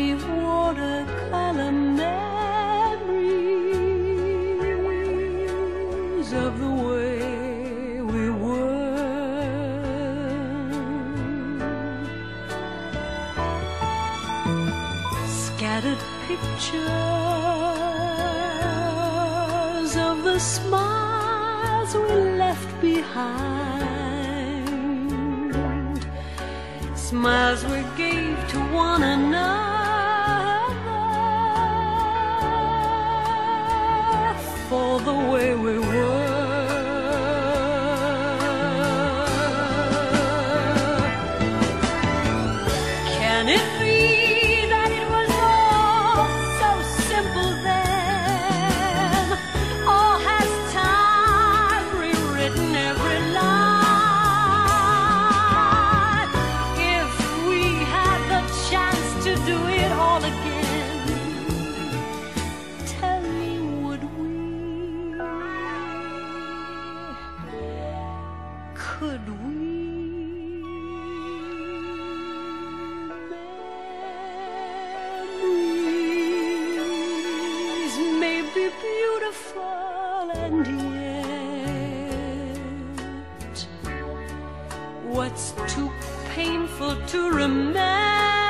leave watercolor memories of the way we were. Scattered pictures of the smiles we left behind, smiles we gave to one another for the way we were. Can it be that it was all so simple then? Or has time rewritten every line? If we had the chance to do it all again, tell me, would we? Could we? Memories may be beautiful, and yet what's too painful to remember